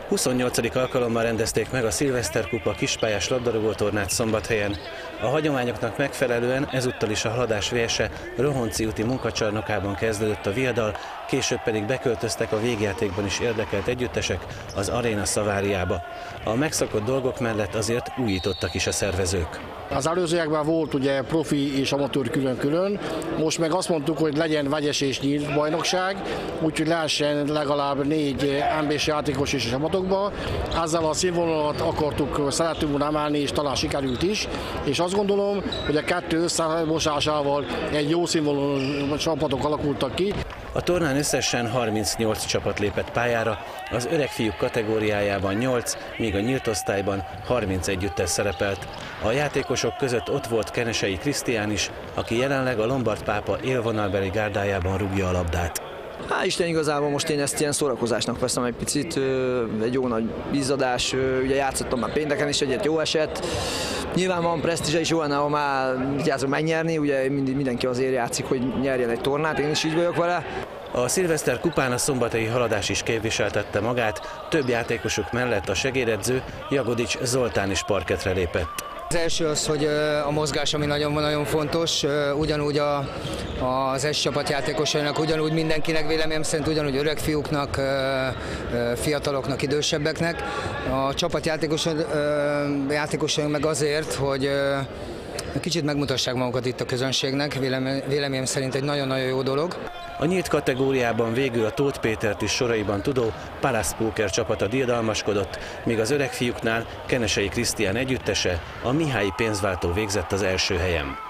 28. alkalommal rendezték meg a Szilveszter Kupa kispályás labdarúgótornát Szombathelyen. A hagyományoknak megfelelően ezúttal is a Haladás VS-e Rohonci úti munkacsarnokában kezdődött a viadal, később pedig beköltöztek a végjátékban is érdekelt együttesek az Aréna Szaváriába. A megszokott dolgok mellett azért újítottak is a szervezők. Az előzőekben volt ugye profi és amatőr külön-külön, most meg azt mondtuk, hogy legyen vegyes és nyílt bajnokság, úgyhogy lehessen legalább 4 NB-s játékos is a csapatokba. Ezzel a színvonalat szerettünk volna emelni, és talán sikerült is, és azt gondolom, hogy a kettő összemosásával egy jó színvonalú csapatok alakultak ki. A tornán összesen 38 csapat lépett pályára, az öreg fiúk kategóriájában 8, míg a nyílt osztályban 30 együttes szerepelt. A játékosok között ott volt Kenesei Krisztián is, aki jelenleg a Lombard pápa élvonalbeli gárdájában rúgja a labdát. Hál' Isten, igazából most én ezt ilyen szórakozásnak veszem egy picit, egy jó nagy izzadás, ugye játszottam már pénteken is, egyet jó esett. Nyilván van presztízse is, jó lenne, ha már játszok megnyerni, ugye mindenki azért játszik, hogy nyerjen egy tornát, én is így vagyok vele. A Szilveszter Kupán a szombathelyi Haladás is képviseltette magát, több játékosuk mellett a segédedző Jagodics Zoltán is parkettre lépett. Az első az, hogy a mozgás, ami nagyon fontos, ugyanúgy az S csapat játékosainak, ugyanúgy mindenkinek véleményem szerint, ugyanúgy öreg fiúknak, fiataloknak, idősebbeknek. A csapat játékosaink meg azért, hogy kicsit megmutassák magukat itt a közönségnek, véleményem szerint egy nagyon-nagyon jó dolog. A nyílt kategóriában végül a Tóth Pétert is soraiban tudó Palace Póker csapata diadalmaskodott, míg az öreg fiúknál Kenesei Krisztián együttese, a Mihályi pénzváltó végzett az első helyen.